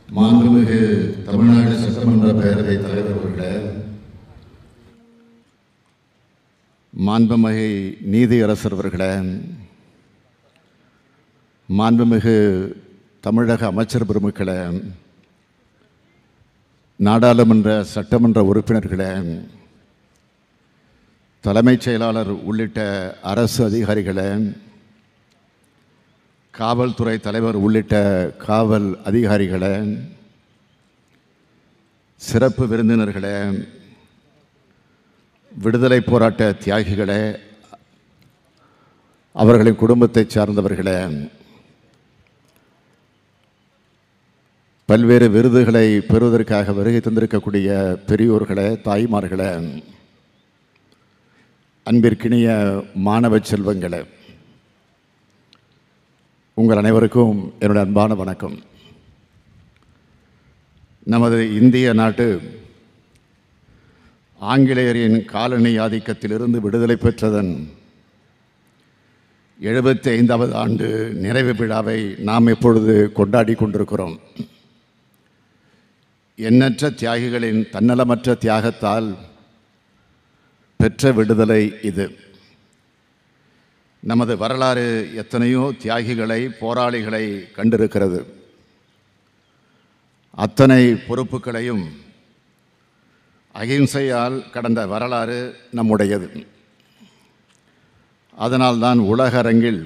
மாண்புமிகு தமிழ்நாடு சட்டமன்ற பேரவைத் தலைவர் அவர்களே, மாண்புமிகு நீதியரசர் அவர்களே, மாண்புமிகு தமிழக அமைச்சர் பெருமக்களே, நாடாளுமன்ற சட்டமன்ற உறுப்பினர்களே, தலைமைச் செயலாளர் உள்ளிட்ட அரசு அதிகாரிகளே, காவல்துறை தலைவர் உள்ளிட்ட காவல் அதிகாரிகளே, சிறப்பு விருந்தினர்களே, விடுதலை போராட்ட தியாகிகளே, அவர்களின் குடும்பத்தைச் சார்ந்தவர்களே, பல்வேறு விருதுகளை பெறுவதற்காக வருகை தந்திருக்கக்கூடிய பெரியோர்களே, தாய்மார்களே, அன்பிற்கினிய மாணவ செல்வங்களே, உங்கள் அனைவருக்கும் என்னுடைய அன்பான வணக்கம். நமது இந்திய நாட்டு ஆங்கிலேயரின் காலனி ஆதிக்கத்திலிருந்து விடுதலை பெற்றதன் 75வது ஆண்டு நிறைவு விழாவை நாம் இப்பொழுது கொண்டாடி கொண்டிருக்கிறோம். எண்ணற்ற தியாகிகளின் தன்னலமற்ற தியாகத்தால் பெற்ற விடுதலை இது. நமது வரலாறு எத்தனையோ தியாகிகளை, போராளிகளை கண்டிருக்கிறது. அத்தனை பொறுப்புகளையும் அகிம்சையால் கடந்த வரலாறு நம்முடையது. அதனால்தான் உலக அரங்கில்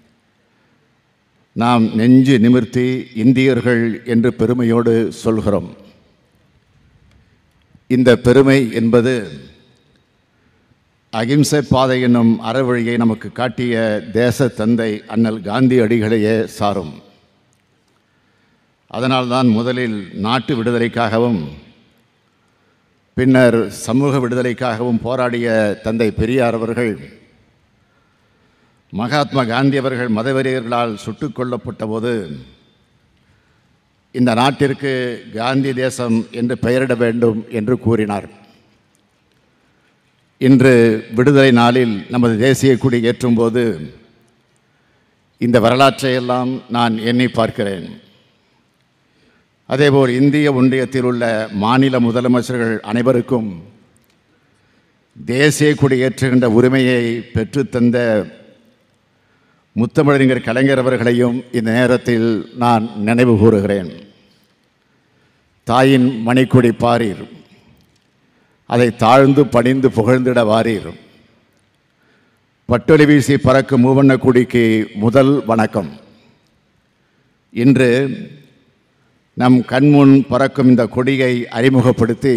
நாம் நெஞ்சு நிமிர்த்தி இந்தியர்கள் என்று பெருமையோடு சொல்கிறோம். இந்த பெருமை என்பது அகிம்சை பாதை என்னும் அறவழியை நமக்கு காட்டிய தேச தந்தை அண்ணல் காந்தியடிகளையே சாரும். அதனால்தான் முதலில் நாட்டு விடுதலைக்காகவும் பின்னர் சமூக விடுதலைக்காகவும் போராடிய தந்தை பெரியார் அவர்கள், மகாத்மா காந்தி அவர்கள் மதவெறியர்களால் சுட்டுக் கொல்லப்பட்ட போது இந்த நாட்டிற்கு காந்தி தேசம் என்று பெயரிட வேண்டும் என்று கூறினார். இன்று விடுதலை நாளில் நமது தேசிய கொடி ஏற்றும் போது இந்த வரலாற்றையெல்லாம் நான் எண்ணி பார்க்கிறேன். அதேபோல் இந்திய ஒன்றியத்தில் உள்ள மாநில முதலமைச்சர்கள் அனைவருக்கும் தேசிய கொடி ஏற்றுகின்ற உரிமையை பெற்றுத்தந்த முத்தமிழறிஞர் கலைஞர் அவர்களையும் இந்த நேரத்தில் நான் நினைவு கூறுகிறேன். தாயின் மணிக்கொடி பாரீர், அதை தாழ்ந்து பணிந்து புகழ்ந்திட வாரீர். பட்டொலி வீசி பறக்கும் மூவண்ண கொடிக்கு முதல் வணக்கம். இன்று நம் கண்முன் பறக்கும் இந்த கொடியை அறிமுகப்படுத்தி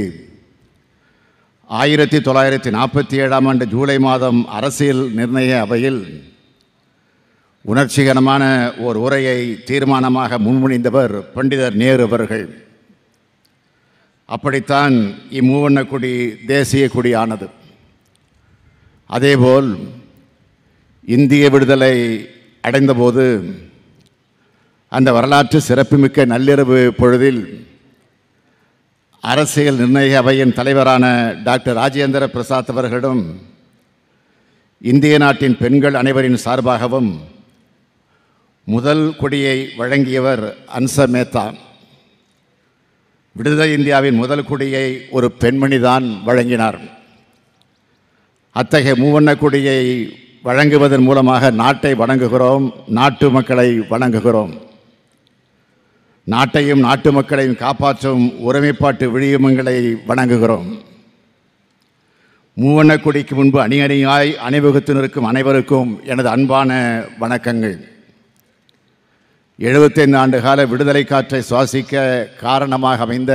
1947ஆம் ஆண்டு ஜூலை மாதம் அரசியல் நிர்ணய அவையில் உணர்ச்சிகரமான ஓர் உரையை தீர்மானமாக முன்மொழிந்தவர் பண்டிதர் நேரு அவர்கள். அப்படித்தான் இம்மூவண்ண கொடி தேசிய கொடியானது. அதேபோல் இந்திய விடுதலை அடைந்தபோது அந்த வரலாற்று சிறப்புமிக்க நள்ளிரவு பொழுதில் அரசியல் நிர்ணய அவையின் தலைவரான டாக்டர் ராஜேந்திர பிரசாத் அவர்களிடம் இந்திய நாட்டின் பெண்கள் அனைவரின் சார்பாகவும் முதல் கொடியை வழங்கியவர் அன்ச மேத்தா. விடுதலை இந்தியாவின் முதல் கொடியை ஒரு பெண்மணிதான் வழங்கினார். அத்தகைய மூவண்ண கொடியை வழங்குவதன் மூலமாக நாட்டை வணங்குகிறோம், நாட்டு மக்களை வணங்குகிறோம். நாட்டையும் நாட்டு மக்களையும் காப்பாற்றும் ஒருமைப்பாட்டு விழுமியங்களை வணங்குகிறோம். மூவண்ண கொடிக்கு முன்பு அணி அணியாய் அணிவகுத்து நிற்கும் அனைவருக்கும் எனது அன்பான வணக்கங்கள். 75 ஆண்டு கால விடுதலை காற்றை சுவாசிக்க காரணமாக அமைந்த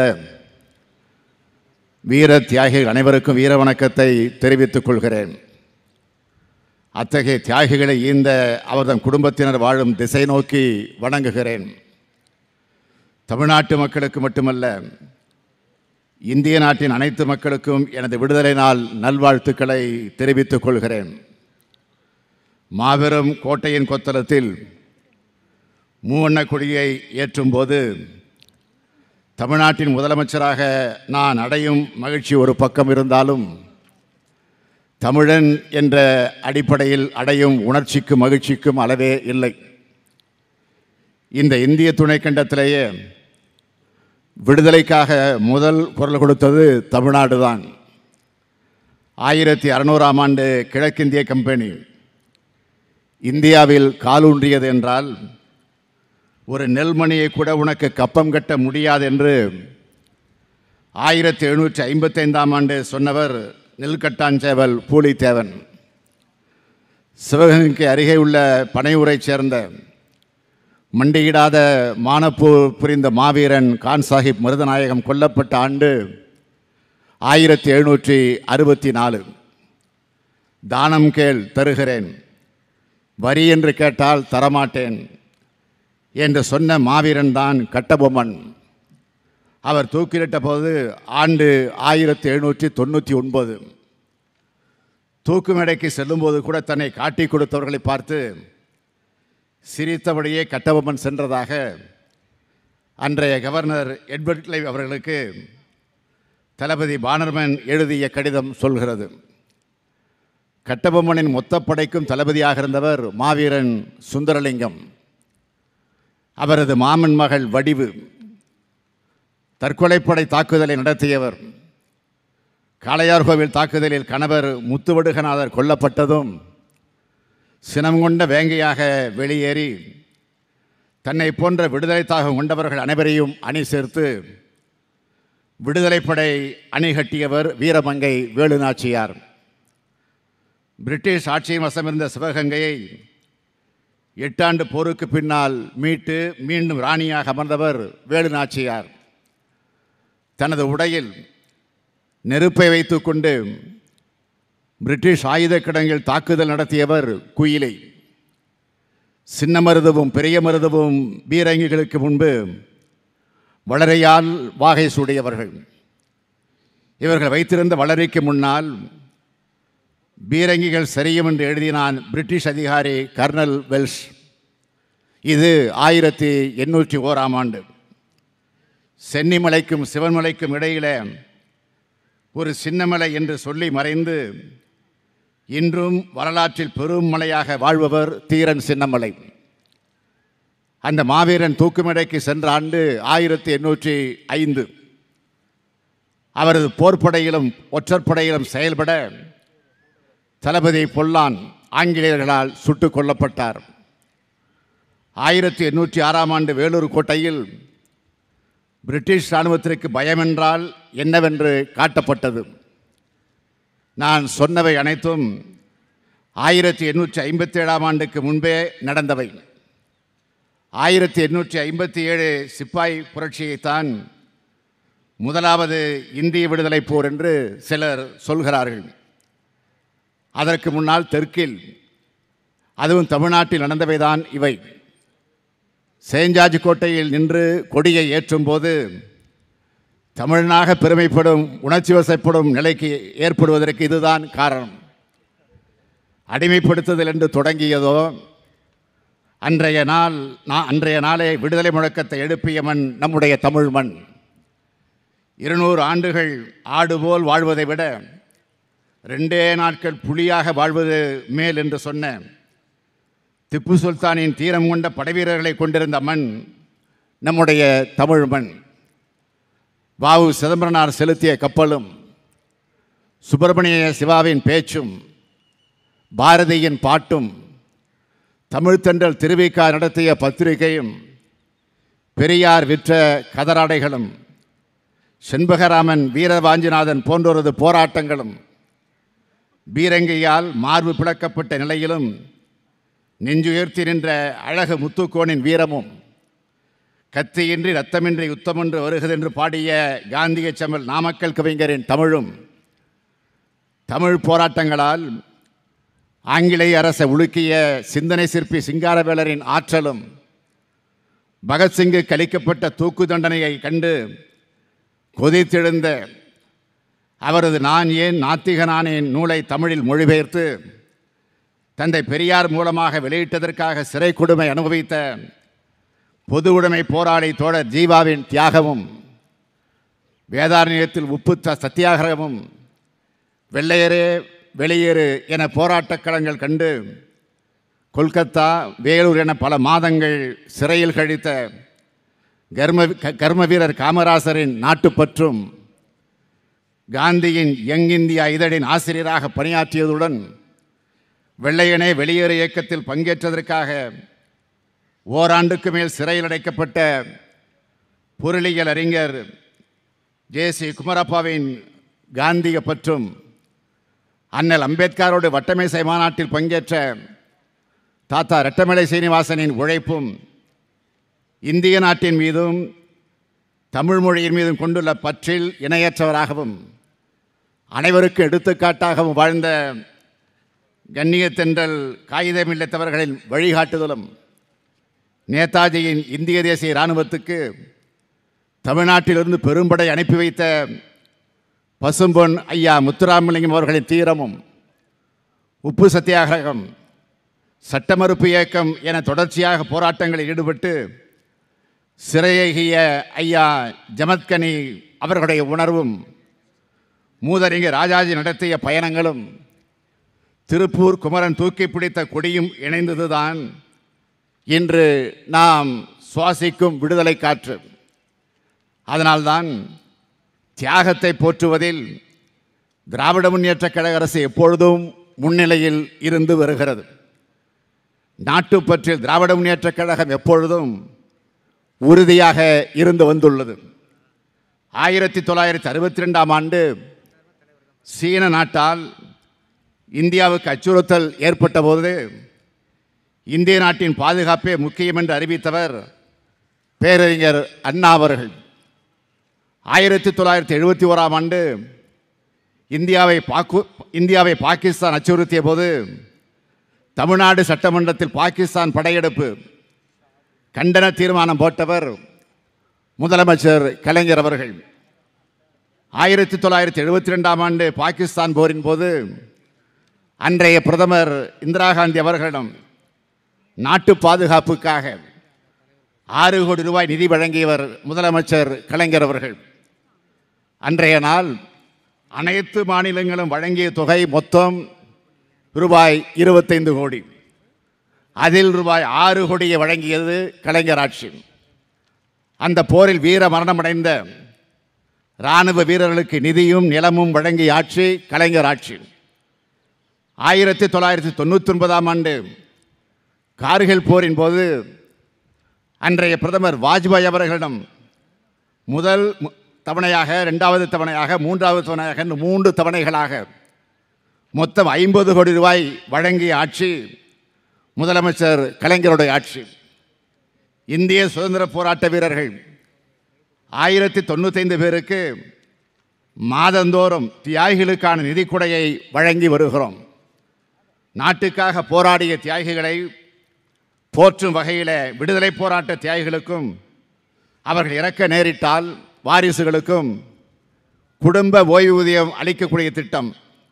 வீர தியாகிகள் அனைவருக்கும் வீர வணக்கத்தை தெரிவித்துக் கொள்கிறேன். அத்தகைய தியாகிகளை ஈந்த அவர்தம் குடும்பத்தினர் வாழும் திசை நோக்கி வணங்குகிறேன். தமிழ்நாட்டு மக்களுக்கு மட்டுமல்ல, இந்திய நாட்டின் அனைத்து மக்களுக்கும் எனது விடுதலை நாள் நல்வாழ்த்துக்களை தெரிவித்துக் கொள்கிறேன். மாபெரும் கோட்டையின் கொத்தளத்தில் மூவண்ண கொடியை ஏற்றும் போது தமிழ்நாட்டின் முதலமைச்சராக நான் அடையும் மகிழ்ச்சி ஒரு பக்கம் இருந்தாலும், தமிழன் என்ற அடிப்படையில் அடையும் உணர்ச்சிக்கும் மகிழ்ச்சிக்கும் அளவே இல்லை. இந்த இந்திய துணைக்கண்டத்திலேயே விடுதலைக்காக முதல் குரல் கொடுத்தது தமிழ்நாடு தான். 1600ஆம் ஆண்டு கிழக்கிந்திய கம்பெனி இந்தியாவில் காலூன்றியது என்றால் ஒரு நெல்மணியை கூட உனக்கு கப்பம் கட்ட முடியாது என்று 1755ஆம் ஆண்டு சொன்னவர் நெல்கட்டாஞ்சேவல் பூலித்தேவன். சிவகங்கைக்கு அருகே உள்ள பனையூரைச் சேர்ந்த மண்டியிடாத மானப்போர் புரிந்த மாவீரன் கான் சாஹிப் மருதநாயகம் கொல்லப்பட்ட ஆண்டு 1764. தானம் கேள் தருகிறேன், வரி என்று கேட்டால் தரமாட்டேன் என்று சொன்ன மாவீரன் தான் கட்டபொம்மன். அவர் தூக்கிலிட்ட போது ஆண்டு 1799. தூக்கு மேடைக்கு செல்லும்போது கூட தன்னை காட்டி கொடுத்தவர்களை பார்த்து சிரித்தபடியே கட்டபொம்மன் சென்றதாக அன்றைய கவர்னர் எட்வர்ட் கிளைவ் அவர்களுக்கு தளபதி பானர்மேன் எழுதிய கடிதம் சொல்கிறது. கட்டபொம்மனின் மொத்த படைக்கும் தளபதியாக இருந்தவர் மாவீரன் சுந்தரலிங்கம். அவரது மாமன் மகள் வடிவு தற்கொலைப்படை தாக்குதலை நடத்தியவர். காளையார்கோவில் தாக்குதலில் கணவர் முத்துவடுகநாதர் கொல்லப்பட்டதும் சினம் கொண்ட வேங்கையாக வெளியேறி தன்னை போன்ற விடுதலை தாகம் கொண்டவர்கள் அனைவரையும் அணி சேர்த்து விடுதலைப்படை அணி கட்டியவர் வீரமங்கை வேலுநாச்சியார். பிரிட்டிஷ் ஆட்சியின் வசமிருந்த சிவகங்கையை 8 ஆண்டு போருக்கு பின்னால் மீட்டு மீண்டும் ராணியாக அமர்ந்தவர் வேலுநாச்சியார். தனது உடையில் நெருப்பை வைத்துக்கொண்டு பிரிட்டிஷ் ஆயுத கிடங்கில் தாக்குதல் நடத்தியவர் குயிலை. சின்ன மருதுவும் பெரிய மருதுவும் பீரங்கிகளுக்கு முன்பு வளரையால் வாகை சூடியவர்கள். இவர்கள் வைத்திருந்த வளரிக்கு முன்னால் பீரங்கிகள் சரியும் என்று எழுதினான் பிரிட்டிஷ் அதிகாரி கர்னல் வெல்ஷ். இது 1801ஆம் ஆண்டு. சென்னிமலைக்கும் சிவன்மலைக்கும் இடையில ஒரு சின்னமலை என்று சொல்லி மறைந்து இன்றும் வரலாற்றில் பெரும் மலையாக வாழ்பவர் தீரன் சின்னமலை. அந்த மாவீரன் தூக்குமேடைக்கு சென்ற ஆண்டு 1805. அவரது போர்ப்படையிலும் ஒற்றற்படையிலும் செயல்பட தளபதி பொல்லான் ஆங்கிலேயர்களால் சுட்டுக் கொல்லப்பட்டார். 1806ஆம் ஆண்டு வேலூர் கோட்டையில் பிரிட்டிஷ் இராணுவத்திற்கு பயமென்றால் என்னவென்று காட்டப்பட்டது. நான் சொன்னவை அனைத்தும் 1857ஆம் ஆண்டுக்கு முன்பே நடந்தவை. 1857 சிப்பாய் புரட்சியைத்தான் முதலாவது இந்திய விடுதலை போர் என்று சிலர் சொல்கிறார்கள். அதற்கு முன்னால் தெற்கில், அதுவும் தமிழ்நாட்டில் நடந்தவைதான் இவை. சேஞ்சாஜி கோட்டையில் நின்று கொடியை ஏற்றும் போது தமிழனாக பெருமைப்படும் உணர்ச்சி வசப்படும் நிலைக்கு ஏற்படுவதற்கு இதுதான் காரணம். அடிமைப்படுத்துதல் என்று தொடங்கியதோ அன்றைய நாளே விடுதலை முழக்கத்தை எழுப்பிய மண் நம்முடைய தமிழ் மண். 200 ஆண்டுகள் ஆடுபோல் வாழ்வதை விட 2 நாட்கள் புலியாக வாழ்வது மேல் என்று சொன்ன திப்பு சுல்தானின் தீரம் கொண்ட படைவீரர்களை கொண்டிருந்த மண் நம்முடைய தமிழ் மண். வாவு சிதம்பரனார் செலுத்திய கப்பலும், சுப்பிரமணிய சிவாவின் பேச்சும், பாரதியின் பாட்டும், தமிழ்த்தன்றல் திருவிக்கா நடத்திய பத்திரிகையும், பெரியார் விற்ற கதராடைகளும், செண்பகராமன் வீரவாஞ்சிநாதன் போன்றோரது போராட்டங்களும், பீரங்கியால் மார்பு பிளக்கப்பட்ட நிலையிலும் நெஞ்சுயர்த்தி நின்ற அழகு முத்துக்கோனின் வீரமும், கத்தியின்றி ரத்தமின்றி யுத்தமொன்று வருகிறதென்று பாடிய காந்திய செம்மல் நாமக்கல் கவிஞரின் தமிழும், தமிழ் போராட்டங்களால் ஆங்கிலேய அரசை உலுக்கிய சிந்தனை சிற்பி சிங்காரவேலரின் ஆற்றலும், பகத்சிங்கு அளிக்கப்பட்ட தூக்கு தண்டனையை கண்டு கொதித்தெழுந்த அவரது நான் ஏன் நாத்திகனானேன் நூலை தமிழில் மொழிபெயர்த்து தந்தை பெரியார் மூலமாக வெளியிட்டதற்காக சிறை கொடுமை அனுபவித்த பொது உடைமை போராளி தோழர் ஜீவாவின் தியாகமும், வேதாரண்யத்தில் உப்பு சத்தியாகிரகமும், வெள்ளையரே வெளியேறு என போராட்டக் களங்கள் கண்டு கொல்கத்தா, வேலூர் என பல மாதங்கள் சிறையில் கழித்த கர்ம வீரர் காமராசரின் நாட்டுப்பற்றும் காந்தியின் யங் இந்தியா இதழின் ஆசிரியராக பணியாற்றியதுடன் வெள்ளையனே வெளியேறு இயக்கத்தில் பங்கேற்றதற்காக ஓராண்டுக்கு மேல் சிறையில் அடைக்கப்பட்ட பொருளியல் அறிஞர் ஜே.சி. குமரப்பாவின் காந்திய பற்றும் அண்ணல் அம்பேத்கரோடு வட்டமேசை மாநாட்டில் பங்கேற்ற தாத்தா ரெட்டமலை சீனிவாசனின் உழைப்பும் இந்திய நாட்டின் மீதும் தமிழ் மொழியின் மீதும் கொண்டுள்ள பற்றில் இணையற்றவராகவும் அனைவருக்கு எடுத்துக்காட்டாகவும் வாழ்ந்த கண்ணியத்தென்றல் காகிதமில்லத்தவர்களின் வழிகாட்டுதலும் நேதாஜியின் இந்திய தேசிய இராணுவத்துக்கு தமிழ்நாட்டிலிருந்து பெரும்படை அனுப்பி வைத்த பசும்பொன் ஐயா முத்துராமலிங்கம் அவர்களின் தீரமும் உப்பு சத்தியாகிரகம் சட்ட மறுப்பு இயக்கம் என தொடர்ச்சியாக போராட்டங்களில் ஈடுபட்டு சிறையேகிய ஐயா ஜமத்கனி அவர்களுடைய உணர்வும் மூதறிஞர் ராஜாஜி நடத்திய பயணங்களும் திருப்பூர் குமரன் தூக்கி பிடித்த கொடியும் இணைந்ததுதான் இன்று நாம் சுவாசிக்கும் விடுதலை காற்று. அதனால்தான் தியாகத்தை போற்றுவதில் திராவிட முன்னேற்றக் கழக அரசு எப்பொழுதும் முன்னிலையில் இருந்து வருகிறது. நாட்டுப்பற்றில் திராவிட முன்னேற்றக் கழகம் எப்பொழுதும் உறுதியாக இருந்து வந்துள்ளது. 1962ஆம் ஆண்டு சீன நாட்டால் இந்தியாவுக்கு அச்சுறுத்தல் ஏற்பட்ட போது இந்திய நாட்டின் பாதுகாப்பே முக்கியம் என்று அறிவித்தவர் பேரறிஞர் அண்ணா அவர்கள். 1971ஆம் ஆண்டு இந்தியாவை பாகிஸ்தான் அச்சுறுத்திய போது தமிழ்நாடு சட்டமன்றத்தில் பாகிஸ்தான் படையெடுப்பு கண்டன தீர்மானம் போட்டவர் முதலமைச்சர் கலைஞர் அவர்கள். 1972ஆம் ஆண்டு பாகிஸ்தான் போரின் போது அன்றைய பிரதமர் இந்திரா காந்தி அவர்களிடம் நாட்டு பாதுகாப்புக்காக 6 கோடி ரூபாய் நிதி வழங்கியவர் முதலமைச்சர் கலைஞர் அவர்கள். அன்றைய நாள் அனைத்து மாநிலங்களும் வழங்கிய தொகை மொத்தம் ரூபாய் 25 கோடி. அதில் ரூபாய் 6 கோடியை வழங்கியது கலைஞர் ஆட்சி. அந்த போரில் வீர மரணமடைந்த இராணுவ வீரர்களுக்கு நிதியும் நிலமும் வழங்கிய ஆட்சி கலைஞர் ஆட்சி. 1999ஆம் ஆண்டு கார்கில் போரின் போது அன்றைய பிரதமர் வாஜ்பாய் அவர்களிடம் முதல் தவணையாக, 2வது தவணையாக, 3வது தவணையாக 3 தவணைகளாக மொத்தம் 50 கோடி ரூபாய் வழங்கிய ஆட்சி முதலமைச்சர் கலைஞருடைய ஆட்சி. இந்திய சுதந்திர போராட்ட வீரர்கள் 1095 பேருக்கு மாதந்தோறும் தியாகிகளுக்கான நிதிக்குடையை வழங்கி வருகிறோம். நாட்டுக்காக போராடிய தியாகிகளை போற்றும் வகையில் விடுதலை போராட்ட தியாகிகளுக்கும் அவர்கள் இறக்க நேரிட்டால் வாரிசுகளுக்கும் குடும்ப ஓய்வூதியம் அளிக்கக்கூடிய திட்டம்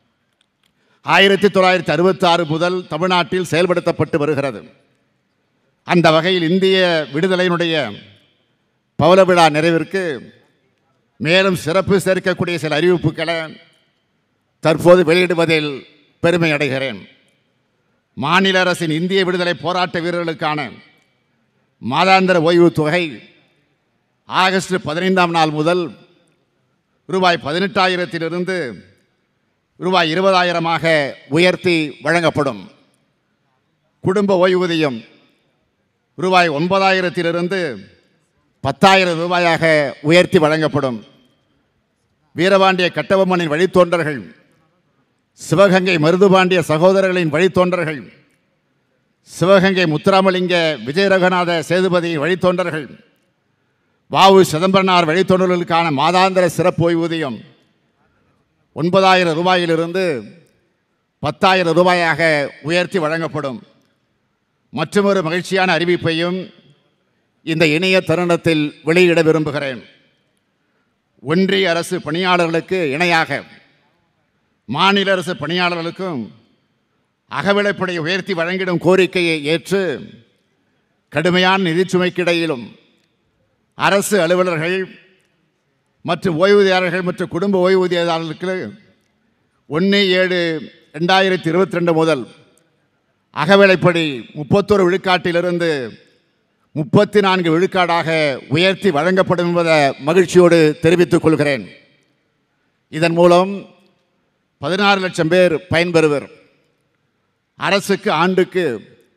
1966 முதல் தமிழ்நாட்டில் செயல்படுத்தப்பட்டு வருகிறது. அந்த வகையில் இந்திய விடுதலையினுடைய பவள விழா நிறைவிற்கு மேலும் சிறப்பு சேர்க்கக்கூடிய சில அறிவிப்புகளை தற்போது வெளியிடுவதில் பெருமை அடைகிறேன். மாநில அரசின் இந்திய விடுதலை போராட்ட வீரர்களுக்கான மாதாந்திர ஓய்வு தொகை ஆகஸ்ட் 15ஆம் நாள் முதல் ரூபாய் 18,000 ரூபாய் 20,000 உயர்த்தி வழங்கப்படும். குடும்ப ஓய்வூதியம் ரூபாய் 9,000 10,000 ரூபாயாக உயர்த்தி வழங்கப்படும். வீரபாண்டிய கட்டபொம்மனின் வழித்தோன்றர்கள், சிவகங்கை மருதுபாண்டிய சகோதரர்களின் வழித்தோன்றர்கள், சிவகங்கை முத்துராமலிங்க விஜயரகுநாத சேதுபதியின் வழித்தோன்றர்கள், வாவு சிதம்பரனார் வழித்தோன்றர்களுக்கான மாதாந்திர சிறப்பு ஓய்வூதியம் 9,000 ரூபாயிலிருந்து 10,000 ரூபாயாக உயர்த்தி வழங்கப்படும். மற்றொரு மகிழ்ச்சியான அறிவிப்பையும் இந்த இணைய தருணத்தில் வெளியிட விரும்புகிறேன். ஒன்றிய அரசு பணியாளர்களுக்கு இணையாக மாநில அரசு பணியாளர்களுக்கும் அகவிலைப்படை உயர்த்தி வழங்கிடும் கோரிக்கையை ஏற்று கடுமையான நிதிச்சுமைக்கிடையிலும் அரசு அலுவலர்கள் மற்றும் ஓய்வூதியாளர்கள் மற்றும் குடும்ப ஓய்வூதியதாரர்களுக்கு 1/7/2022 முதல் அகவிலைப்படி 31 விழுக்காட்டிலிருந்து 34 விழுக்காடாக உயர்த்தி வழங்கப்படும் என்பதை மகிழ்ச்சியோடு தெரிவித்துக் கொள்கிறேன். இதன் மூலம் 16 லட்சம் பேர் பயன்பெறுவர். அரசுக்கு ஆண்டுக்கு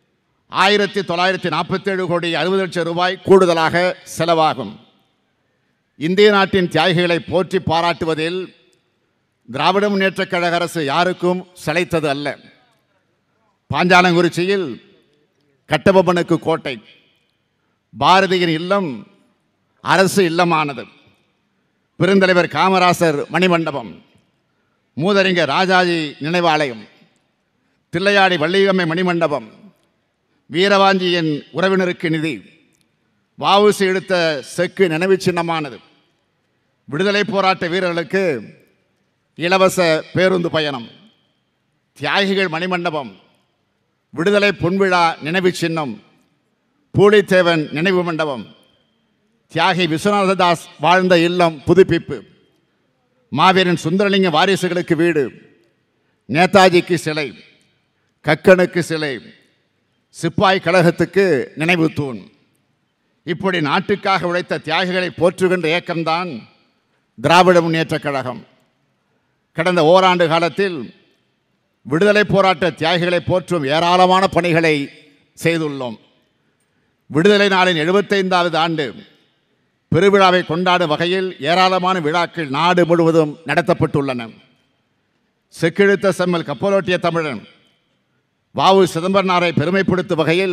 1947 கோடி 60 லட்சம் ரூபாய் கூடுதலாக செலவாகும். இந்திய நாட்டின் தியாகிகளை போற்றி பாராட்டுவதில் திராவிட முன்னேற்றக் கழக அரசு யாருக்கும் சளைத்தது அல்ல. பாஞ்சாலங்குறிச்சியில் கட்டபொம்மனுக்கு கோட்டை, பாரதியின் இல்லம் அரசு இல்லமானது. பெருந்தலைவர் காமராசர் மணிமண்டபம், மூதறிஞர் ராஜாஜி நினைவாலயம், தில்லையாடி வள்ளியம்மை மணிமண்டபம், வீரவாஞ்சியின் உறவினருக்கு நிதி, வஉசி எடுத்த செக்கு நினைவு சின்னமானது. விடுதலை போராட்ட வீரர்களுக்கு இலவச பேருந்து பயணம், தியாகிகள் மணிமண்டபம், விடுதலை பொன்விழா நினைவு சின்னம், பூலித்தேவன் நினைவு மண்டபம், தியாகி விஸ்வநாததாஸ் வாழ்ந்த இல்லம் புதுப்பிப்பு, மாவீரன் சுந்தரலிங்க வாரிசுகளுக்கு வீடு, நேதாஜிக்கு சிலை, கக்கனுக்கு சிலை, சிப்பாய் கழகத்துக்கு நினைவு தூண். இப்படி நாட்டுக்காக உழைத்த தியாகிகளை போற்றுகின்ற இயக்கம்தான் திராவிட முன்னேற்றக் கழகம். கடந்த ஓராண்டு காலத்தில் விடுதலை போராட்ட தியாகிகளை போற்றும் ஏராளமான பணிகளை செய்துள்ளோம். விடுதலை நாளின் 75வது ஆண்டு பெருவிழாவை கொண்டாடும் வகையில் ஏராளமான விழாக்கள் நாடு முழுவதும் நடத்தப்பட்டுள்ளன. செக்கிழுத்த செம்மல் கப்பலோட்டிய தமிழன் வஉ சிதம்பரனாரை பெருமைப்படுத்தும் வகையில்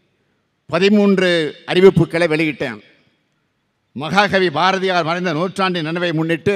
13 அறிவிப்புகளை வெளியிட்டேன். மகாகவி பாரதியார் மறைந்த நூற்றாண்டின் நினைவை முன்னிட்டு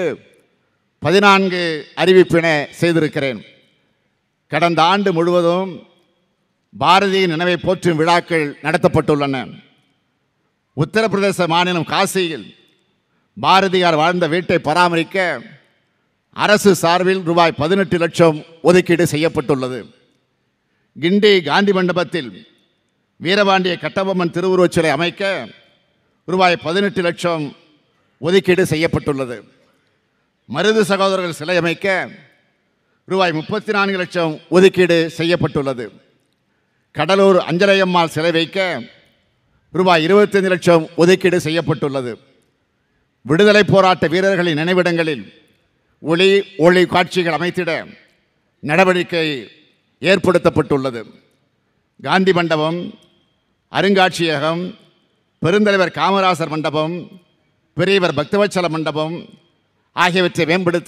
14 அறிவிப்பினை செய்திருக்கிறேன். கடந்த ஆண்டு முழுவதும் பாரதியின் நினைவை போற்றும் விழாக்கள் நடத்தப்பட்டுள்ளன. உத்தரப்பிரதேச மாநிலம் காசியில் பாரதியார் வாழ்ந்த வீட்டை பராமரிக்க அரசு சார்பில் ரூபாய் 18 லட்சம் ஒதுக்கீடு செய்யப்பட்டுள்ளது. கிண்டி காந்தி மண்டபத்தில் வீரபாண்டிய கட்டபொம்மன் திருவுருவச் சிலை அமைக்க ரூபாய் 18 லட்சம் ஒதுக்கீடு செய்யப்பட்டுள்ளது. மருது சகோதரர்கள் சிலை அமைக்க ரூபாய் 34 லட்சம் ஒதுக்கீடு செய்யப்பட்டுள்ளது. கடலூர் அஞ்சலையம்மாள் சிலை வைக்க ரூபாய் 25 லட்சம் ஒதுக்கீடு செய்யப்பட்டுள்ளது. விடுதலை போராட்ட வீரர்களின் நினைவிடங்களில் ஒளி காட்சிகள் அமைத்திட நடவடிக்கை ஏற்படுத்தப்பட்டுள்ளது. காந்தி மண்டபம், அருங்காட்சியகம், பெருந்தலைவர் காமராசர் மண்டபம், பெரியவர் பக்தவச்சல மண்டபம் ஆகியவற்றை மேம்படுத்த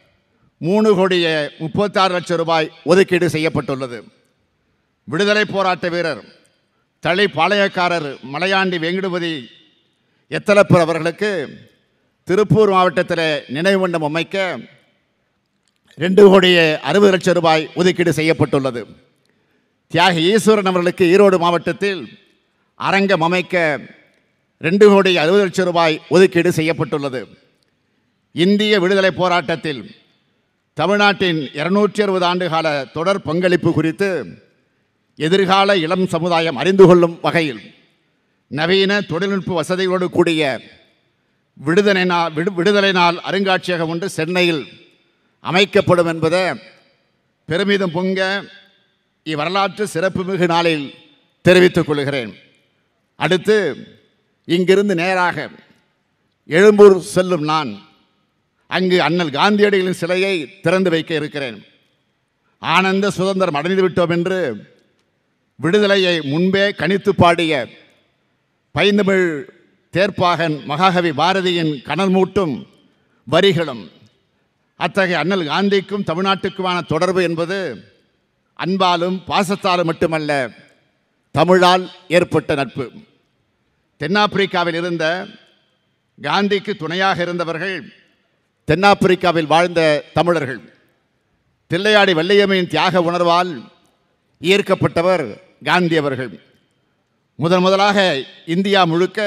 3,36 லட்சம் ரூபாய் ஒதுக்கீடு செய்யப்பட்டுள்ளது. விடுதலை போராட்ட வீரர் தளி பாளையக்காரர் மலையாண்டி வெங்கடபதி எத்தலப்பர் அவர்களுக்கு திருப்பூர் மாவட்டத்தில் நினைவு மண்டபம் அமைக்க 2,60 லட்சம் ரூபாய் ஒதுக்கீடு செய்யப்பட்டுள்ளது. தியாகி ஈஸ்வரன் அவர்களுக்கு ஈரோடு மாவட்டத்தில் அரங்கம் அமைக்க 2,60 லட்சம் ரூபாய் ஒதுக்கீடு செய்யப்பட்டுள்ளது. இந்திய விடுதலை போராட்டத்தில் தமிழ்நாட்டின் 260 ஆண்டுகால தொடர் பங்களிப்பு குறித்து எதிர்கால இளம் சமுதாயம் அறிந்து கொள்ளும் வகையில் நவீன தொழில்நுட்ப வசதிகளோடு கூடிய விடுதலை நாள் அருங்காட்சியகம் ஒன்று சென்னையில் அமைக்கப்படும் என்பதை பெருமிதம் பொங்க இவ்வரலாற்று சிறப்புமிகு நாளில் தெரிவித்துக் கொள்கிறேன். அடுத்து இங்கிருந்து நேராக எழும்பூர் செல்லும் நான் அங்கு அண்ணல் காந்தியடிகளின் சிலையை திறந்து வைக்க இருக்கிறேன். ஆனந்த சுதந்திரம் அடைந்து விட்டோம் என்று விடுதலையை முன்பே கணித்து பாடிய பைந்தமிழ் தேர்ப்பாகன் மகாகவி பாரதியின் கனல் மூட்டும் வரிகளும் அத்தகைய அண்ணல் காந்திக்கும் தமிழ்நாட்டுக்குமான தொடர்பு என்பது அன்பாலும் பாசத்தாலும் மட்டுமல்ல, தமிழால் ஏற்பட்ட நட்பு. தென்னாப்பிரிக்காவில் இருந்த காந்திக்கு துணையாக இருந்தவர்கள் தென்னாப்பிரிக்காவில் வாழ்ந்த தமிழர்கள். தில்லையாடி வள்ளியம்மையின் தியாக உணர்வால் ஈர்க்கப்பட்டவர் காந்தி அவர்கள். முதலாக இந்தியா முழுக்க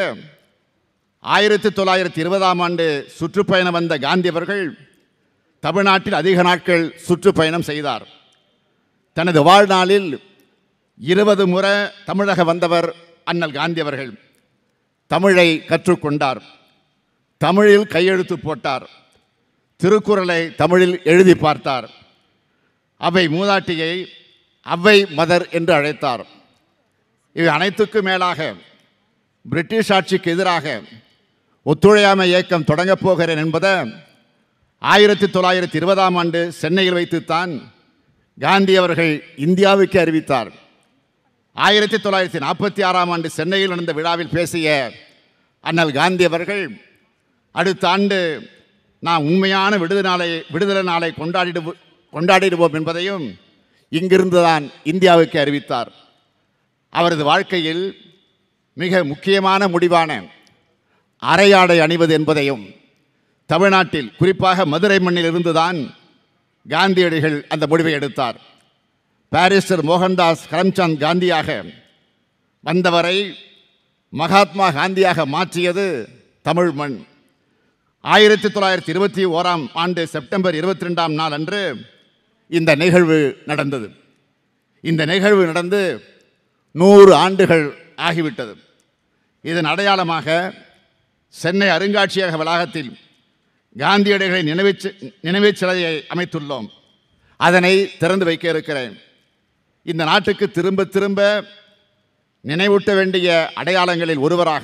1920ஆம் ஆண்டு சுற்றுப்பயணம் வந்த காந்தி அவர்கள் தமிழ்நாட்டில் அதிக நாட்கள் சுற்றுப்பயணம் செய்தார். தனது வாழ்நாளில் 20 முறை தமிழக வந்தவர் அண்ணல் காந்தி அவர்கள். தமிழை கற்றுக்கொண்டார், தமிழில் கையெழுத்து போட்டார், திருக்குறளை தமிழில் எழுதி பார்த்தார், அவை மூதாட்டியை அவ்வை மதர் என்று அழைத்தார். இவை அனைத்துக்கும் மேலாக பிரிட்டிஷ் ஆட்சிக்கு எதிராக ஒத்துழையாமை இயக்கம் தொடங்கப் போகிறேன் என்பதை 1920ஆம் ஆண்டு சென்னையில் வைத்துத்தான் காந்தி அவர்கள் இந்தியாவுக்கு அறிவித்தார். 1946ஆம் ஆண்டு சென்னையில் நடந்த விழாவில் பேசிய அண்ணல் காந்தி அவர்கள் அடுத்த ஆண்டு நாம் உண்மையான விடுதலை நாளை கொண்டாடிடுவோம் என்பதையும் இங்கிருந்துதான் இந்தியாவுக்கு அறிவித்தார். அவரது வாழ்க்கையில் மிக முக்கியமான முடிவான அரையாடை அணிவது என்பதையும் தமிழ்நாட்டில் குறிப்பாக மதுரை மண்ணில் இருந்துதான் காந்தியடிகள் அந்த முடிவை எடுத்தார். பாரிஸ்டர் மோகன்தாஸ் கரம்சந்த் காந்தியாக வந்தவரை மகாத்மா காந்தியாக மாற்றியது தமிழ் மண். 1921ஆம் ஆண்டு செப்டம்பர் 22ஆம் நாள் அன்று இந்த நிகழ்வு நடந்தது. இந்த நிகழ்வு நடந்து 100 ஆண்டுகள் ஆகிவிட்டது. இதன் அடையாளமாக சென்னை அருங்காட்சியக வளாகத்தில் காந்தியடிகளின் நினைவுச் சிலையை அமைத்துள்ளோம். அதனை திறந்து வைக்க இருக்கிறேன். இந்த நாட்டுக்கு திரும்ப திரும்ப நினைவூட்ட வேண்டிய அடையாளங்களில் ஒருவராக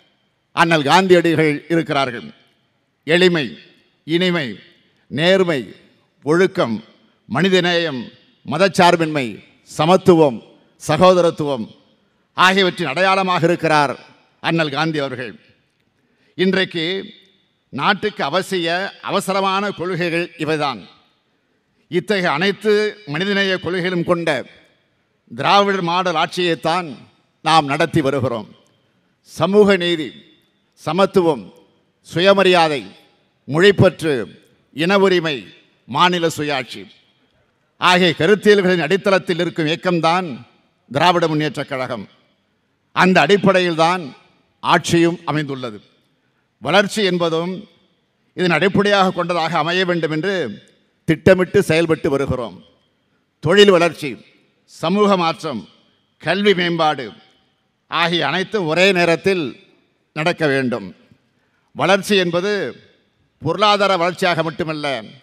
அண்ணல் காந்தியடிகள் இருக்கிறார்கள். எளிமை, இனிமை, நேர்மை, ஒழுக்கம், மனிதநேயம், மதச்சார்பின்மை, சமத்துவம், சகோதரத்துவம் ஆகியவற்றின் அடையாளமாக இருக்கிறார் அண்ணல் காந்தி அவர்கள். இன்றைக்கு நாட்டுக்கு அவசரமான கொள்கைகள் இவைதான். இத்தகைய அனைத்து மனிதநேய கொள்கைகளும் கொண்ட திராவிடர் மாடல் ஆட்சியைத்தான் நாம் நடத்தி வருகிறோம். சமூக நீதி, சமத்துவம், சுயமரியாதை, மொழிப்பற்று, இன உரிமை, மாநில சுயாட்சி ஆகிய கருத்தியல்களின் அடித்தளத்தில் இருக்கும் இயக்கம்தான் திராவிட முன்னேற்றக் கழகம். அந்த அடிப்படையில் தான் ஆட்சியும் அமைந்துள்ளது. வளர்ச்சி என்பதும் இதன் அடிப்படையாக கொண்டதாக அமைய வேண்டும் என்று திட்டமிட்டு செயல்பட்டு வருகிறோம். தொழில் வளர்ச்சி, சமூக மாற்றம், கல்வி மேம்பாடு ஆகிய அனைத்தும் ஒரே நேரத்தில் நடக்க வேண்டும். வளர்ச்சி என்பது பொருளாதார வளர்ச்சியாக மட்டுமல்ல,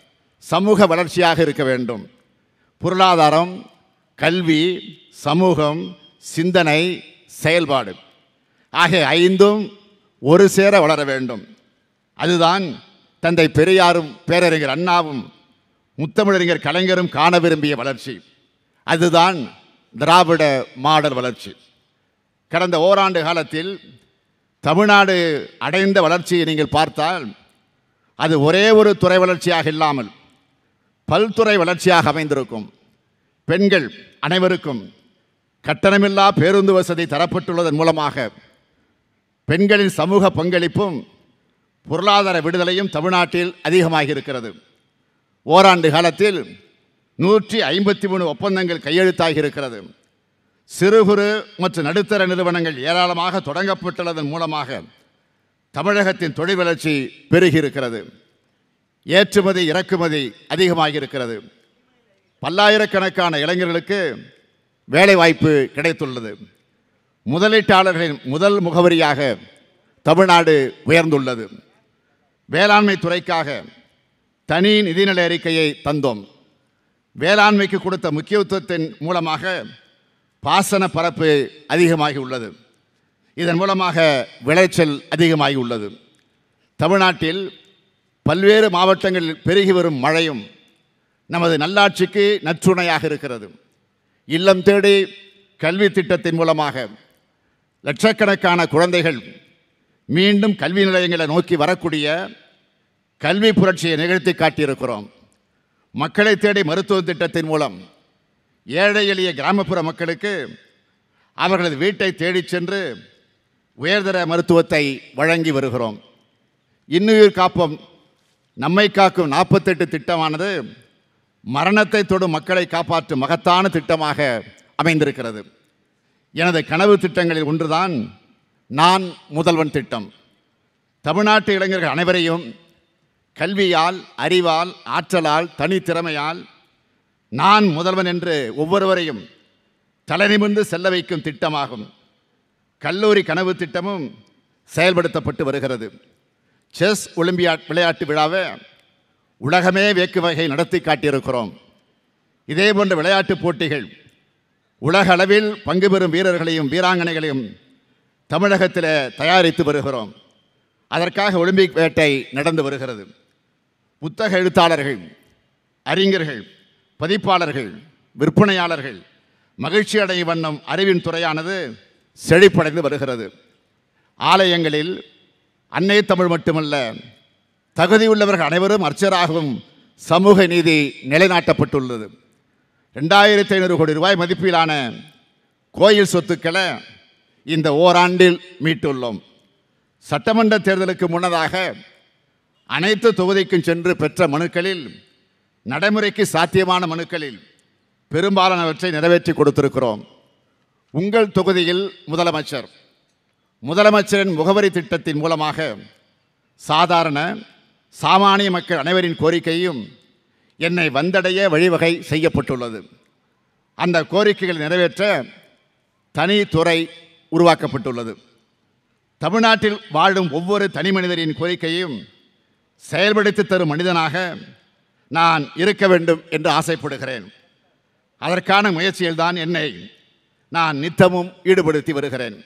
சமூக வளர்ச்சியாக இருக்க வேண்டும். பொருளாதாரம், கல்வி, சமூகம், சிந்தனை, செயல்பாடு ஆகிய ஐந்தும் ஒரு சேர வளர வேண்டும். அதுதான் தந்தை பெரியாரும் பேரறிஞர் அண்ணாவும் முத்தமிழறிஞர் கலைஞரும் காண விரும்பிய வளர்ச்சி. அதுதான் திராவிட மாடல் வளர்ச்சி. கடந்த ஓராண்டு காலத்தில் தமிழ்நாடு அடைந்த வளர்ச்சியை நீங்கள் பார்த்தால் அது ஒரே ஒரு துறை வளர்ச்சியாக இல்லாமல் பல்துறை வளர்ச்சியாக அமைந்திருக்கும். பெண்கள் அனைவருக்கும் கட்டணமில்லா பேருந்து வசதி தரப்பட்டுள்ளதன் மூலமாக பெண்களின் சமூக பங்களிப்பும் பொருளாதார விடுதலையும் தமிழ்நாட்டில் அதிகமாக இருக்கிறது. ஓராண்டு காலத்தில் 153 ஒப்பந்தங்கள் கையெழுத்தாகி இருக்கிறது. சிறு குறு மற்றும் நடுத்தர நிறுவனங்கள் ஏராளமாக தொடங்கப்பட்டுள்ளதன் மூலமாக தமிழகத்தின் தொழில் வளர்ச்சி பெருகி இருக்கிறது. ஏற்றுமதி இறக்குமதி அதிகமாகி இருக்கிறது. பல்லாயிரக்கணக்கான இளைஞர்களுக்கு வேலைவாய்ப்பு கிடைத்துள்ளது. முதலீட்டாளர்களின் முதல் முகவரியாக தமிழ்நாடு உயர்ந்துள்ளது. வேளாண்மை துறைக்காக தனி நிதிநிலை அறிக்கையை தந்தோம். வேளாண்மைக்கு கொடுத்த முக்கியத்துவத்தின் மூலமாக பாசன பரப்பு அதிகமாகி உள்ளது. இதன் மூலமாக விளைச்சல் அதிகமாகி உள்ளது. தமிழ்நாட்டில் பல்வேறு மாவட்டங்களில் பெருகி வரும் மழையும் நமது நல்லாட்சிக்கு நற்றுணையாக இருக்கிறது. இல்லம் தேடி கல்வி திட்டத்தின் மூலமாக லட்சக்கணக்கான குழந்தைகள் மீண்டும் கல்வி நிலையங்களை நோக்கி வரக்கூடிய கல்வி புரட்சியை நிகழ்த்தி காட்டியிருக்கிறோம். மக்களை தேடி மருத்துவ திட்டத்தின் மூலம் ஏழை எளிய கிராமப்புற மக்களுக்கு அவர்களது வீட்டை தேடிச் சென்று உயர்தர மருத்துவத்தை வழங்கி வருகிறோம். இன்னுயிர் காப்போம் நம்மை காக்கும் 48 திட்டமானது மரணத்தை தொடும் மக்களை காப்பாற்றும் மகத்தான திட்டமாக அமைந்திருக்கிறது. எனது கனவு திட்டங்களில் ஒன்றுதான் நான் முதல்வன் திட்டம். தமிழ்நாட்டு இளைஞர்கள் அனைவரையும் கல்வியால், அறிவால், ஆற்றலால், தனித்திறமையால் நான் முதல்வன் என்று ஒவ்வொருவரையும் தலைநிமிர்ந்து செல்ல வைக்கும் திட்டமாகும். கல்லூரி கனவு திட்டமும் செயல்படுத்தப்பட்டு வருகிறது. செஸ் ஒலிம்பியாட் விளையாட்டு விழாவை உலகமே வியக்கும் வகை நடத்தி காட்டியிருக்கிறோம். இதேபோன்ற விளையாட்டுப் போட்டிகள் உலக அளவில் பங்கு பெறும் வீரர்களையும் வீராங்கனைகளையும் தமிழகத்தில் தயாரித்து வருகிறோம். அதற்காக ஒலிம்பிக் வேட்டை நடந்து வருகிறது. புத்தக எழுத்தாளர்கள், அறிஞர்கள், பதிப்பாளர்கள், விற்பனையாளர்கள் மகிழ்ச்சி அடையும் வண்ணம் அறிவின் துறையானது செழிப்படைந்து வருகிறது. ஆலயங்களில் அன்னை தமிழ் மட்டுமல்ல, தகுதியுள்ளவர்கள் அனைவரும் அர்ச்சராகவும் சமூக நீதி நிலைநாட்டப்பட்டுள்ளது. 2500 கோடி ரூபாய் மதிப்பிலான கோயில் சொத்துக்களை இந்த ஓராண்டில் மீட்டுள்ளோம். சட்டமன்ற தேர்தலுக்கு முன்னதாக அனைத்து தொகுதிக்கும் சென்று பெற்ற மனுக்களில், நடைமுறைக்கு சாத்தியமான மனுக்களில் பெரும்பாலானவற்றை நிறைவேற்றி கொடுத்திருக்கிறோம். உங்கள் தொகுதியில் முதலமைச்சரின் முகவரி திட்டத்தின் மூலமாக சாதாரண சாமானிய மக்கள் அனைவரின் கோரிக்கையும் என்னை வந்தடைய வழிவகை செய்யப்பட்டுள்ளது. அந்த கோரிக்கைகளை நிறைவேற்ற தனி துறை உருவாக்கப்பட்டுள்ளது. தமிழ்நாட்டில் வாழும் ஒவ்வொரு தனி மனிதரின் கோரிக்கையும் செயல்படுத்தி தரும் மனிதனாக நான் இருக்க வேண்டும் என்று ஆசைப்படுகிறேன். அதற்கான முயற்சியில்தான் என்னை நான் நித்தமும் ஈடுபடுத்தி வருகிறேன்.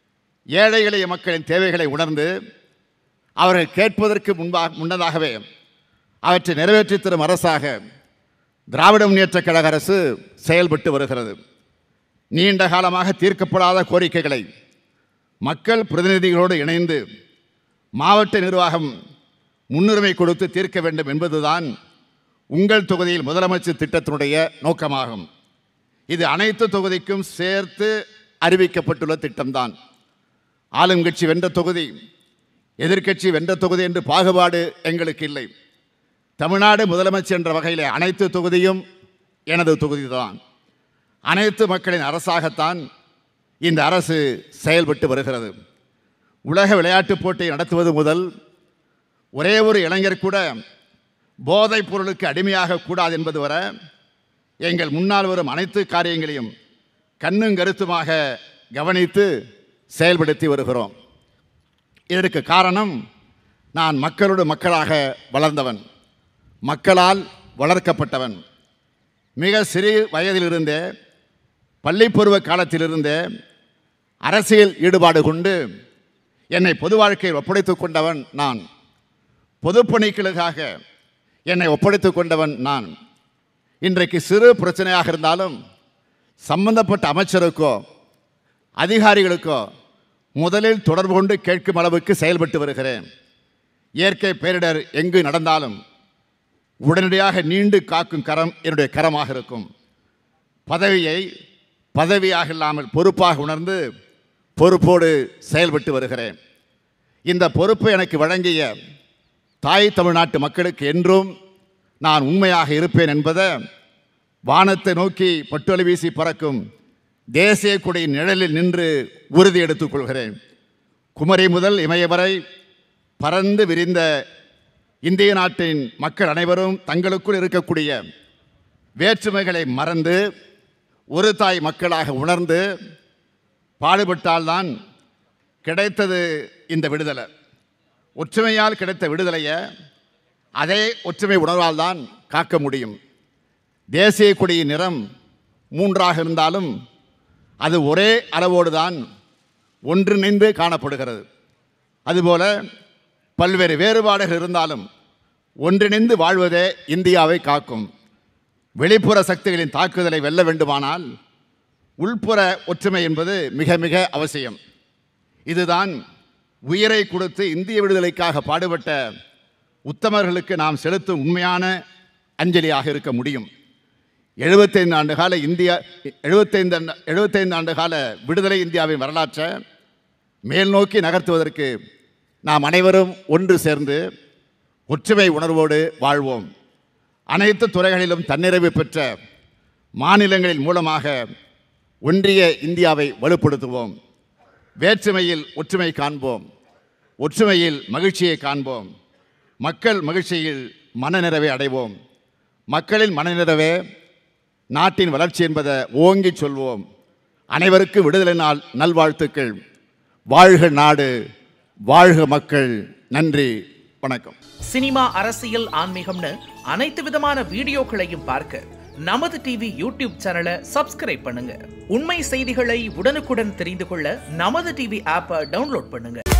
ஏழை எளிய மக்களின் தேவைகளை உணர்ந்து அவர்கள் கேட்பதற்கு முன்னதாகவே அவற்றை நிறைவேற்றி தரும் அரசாக திராவிட முன்னேற்றக் கழக அரசு செயல்பட்டு வருகிறது. நீண்ட காலமாக தீர்க்கப்படாத கோரிக்கைகளை மக்கள் பிரதிநிதிகளோடு இணைந்து மாவட்ட நிர்வாகம் முன்னுரிமை கொடுத்து தீர்க்க வேண்டும் என்பதுதான் உங்கள் தொகுதியில் முதலமைச்சர் திட்டத்தினுடைய நோக்கமாகும். இது அனைத்து தொகுதிக்கும் சேர்த்து அறிவிக்கப்பட்டுள்ள திட்டம்தான். ஆளுங்கட்சி வென்ற தொகுதி, எதிர்க்கட்சி வென்ற தொகுதி என்று பாகுபாடு எங்களுக்கு இல்லை. தமிழ்நாடு முதலமைச்சர் என்ற வகையில் அனைத்து தொகுதியும் எனது தொகுதிதான். அனைத்து மக்களின் அரசாகத்தான் இந்த அரசு செயல்பட்டு வருகிறது. உலக விளையாட்டுப் போட்டியை நடத்துவது முதல் ஒரே ஒரு இளைஞர் கூட போதைப் பொருளுக்கு அடிமையாக கூடாது என்பது வரை எங்கள் முன்னால் வரும் அனைத்து காரியங்களையும் கண்ணும் கருத்துமாக கவனித்து செயல்படுத்தி வருகிறோம். இதற்கு காரணம், நான் மக்களோடு மக்களாக வளர்ந்தவன், மக்களால் வளர்க்கப்பட்டவன். மிக சிறிய வயதிலிருந்தே, பள்ளிப்பருவ காலத்திலிருந்தே அரசியல் ஈடுபாடு கொண்டு என்னை பொது வாழ்க்கையில் ஒப்படைத்துக் கொண்டவன் நான். பொதுப்பணிகளுக்காக என்னை ஒப்படைத்துக் கொண்டவன் நான். இன்றைக்கு சிறு பிரச்சனையாக இருந்தாலும் சம்பந்தப்பட்ட அமைச்சருக்கோ அதிகாரிகளுக்கோ முதலில் தொடர்பு கொண்டு கேட்கும் அளவுக்கு செயல்பட்டு வருகிறேன். இயற்கை பேரிடர் எங்கு நடந்தாலும் உடனடியாக நீண்டு காக்கும் கரம் என்னுடைய கரமாக இருக்கும். பதவியை பதவியாக இல்லாமல் பொறுப்பாக உணர்ந்து பொறுப்போடு செயல்பட்டு வருகிறேன். இந்த பொறுப்பை எனக்கு வழங்கிய தாய் தமிழ்நாட்டு மக்களுக்கு என்றும் நான் உண்மையாக இருப்பேன் என்பதை வானத்தை நோக்கி பட்டுவலி வீசி பறக்கும் தேசிய கொடியின் நிழலில் நின்று உறுதி எடுத்துக் கொள்கிறேன். குமரி முதல் இமய வரை பறந்து விரிந்த இந்திய நாட்டின் மக்கள் அனைவரும் தங்களுக்குள் இருக்கக்கூடிய வேற்றுமைகளை மறந்து ஒரு தாய் மக்களாக உணர்ந்து பாடுபட்டால்தான் கிடைத்தது இந்த விடுதலை. ஒற்றுமையால் கிடைத்த விடுதலையை அதே ஒற்றுமை உணர்வால் தான் காக்க முடியும். தேசிய கொடியின் நிறம் 3ஆக இருந்தாலும் அது ஒரே அளவோடு தான் ஒன்றிணைந்து காணப்படுகிறது. அதுபோல பல்வேறு வேறுபாடுகள் இருந்தாலும் ஒன்றிணைந்து வாழ்வதே இந்தியாவை காக்கும். வெளிப்புற சக்திகளின் தாக்குதலை வெல்ல வேண்டுமானால் உள்புற ஒற்றுமை என்பது மிக மிக அவசியம். இதுதான் உயிரை கொடுத்து இந்திய விடுதலைக்காக பாடுபட்ட உத்தமர்களுக்கு நாம் செலுத்தும் உண்மையான அஞ்சலியாக இருக்க முடியும். 75 ஆண்டு கால விடுதலை இந்தியாவின் வரலாற்றை மேல் நோக்கி நகர்த்துவதற்கு நாம் அனைவரும் ஒன்று சேர்ந்து ஒற்றுமை உணர்வோடு வாழ்வோம். அனைத்து துறைகளிலும் தன்னிறைவு பெற்ற மாநிலங்களின் மூலமாக ஒன்றிய இந்தியாவை வலுப்படுத்துவோம். வேற்றுமையில் ஒற்றுமை காண்போம், ஒற்றுமையில் மகிழ்ச்சியை காண்போம், மக்கள் மகிழ்ச்சியில் மனநிறைவை அடைவோம். மக்களின் மனநிறைவே நாட்டின் வளர்ச்சி என்பதை ஓங்கி சொல்வோம். அனைவருக்கும் விடுதலை நாள் நல்வாழ்த்துக்கள். வாழ்க நாடு, வாழ்க மக்கள். நன்றி, வணக்கம். சினிமா, அரசியல், ஆன்மீகம்னு அனைத்து விதமான வீடியோக்களையும் பார்க்க நமது டிவி யூடியூப் சேனலை சப்ஸ்கிரைப் பண்ணுங்க. உண்மை செய்திகளை உடனுக்குடன் தெரிந்து கொள்ள நமது டிவி ஆப்பை டவுன்லோட் பண்ணுங்க.